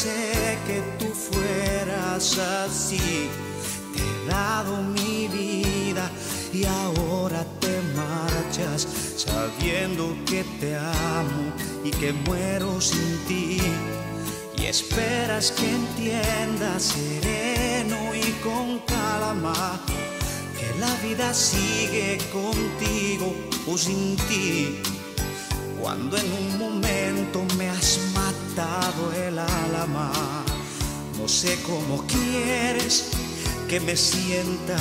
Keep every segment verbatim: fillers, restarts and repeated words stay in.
pensé que tú fueras así. Te he dado mi vida y ahora te marchas, sabiendo que te amo y que muero sin ti. Y esperas que entienda sereno y con calma que la vida sigue contigo o sin ti. Cuando en un momento me has matado el alma, no sé cómo quieres que me sienta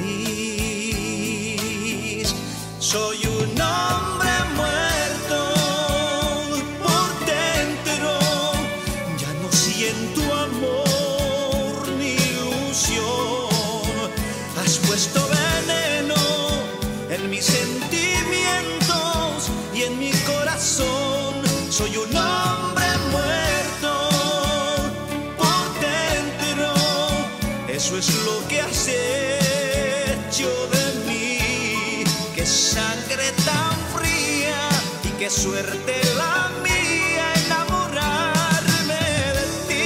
feliz. Soy un hombre muerto por dentro, ya no siento amor ni ilusión. Has puesto veneno en mis sentimientos y en mi corazón. Soy un hombre muerto por dentro, eso es lo que has hecho de mí. Qué sangre tan fría y qué suerte la mía enamorarme de ti.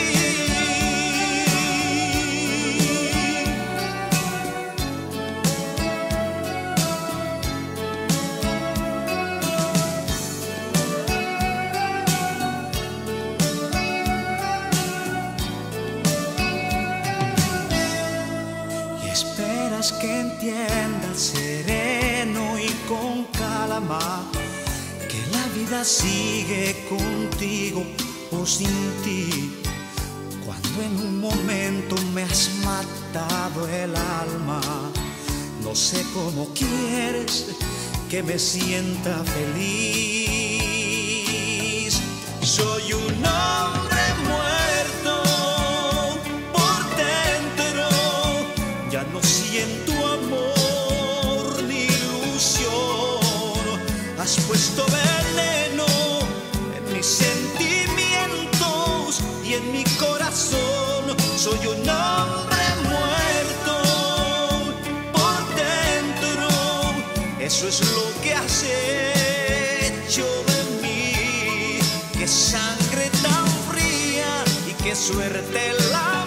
Esperas que entiendas sereno y con calma que la vida sigue contigo o sin ti. Cuando en un momento me has matado el alma, no sé cómo quieres que me sienta feliz. Soy un hombre muerto por dentro, ya no siento amor ni ilusión. Has puesto veneno en mis sentimientos y en mi corazón. Soy un hombre muerto por dentro, eso es lo que has hecho de mí. Qué sangre tan fría y qué suerte la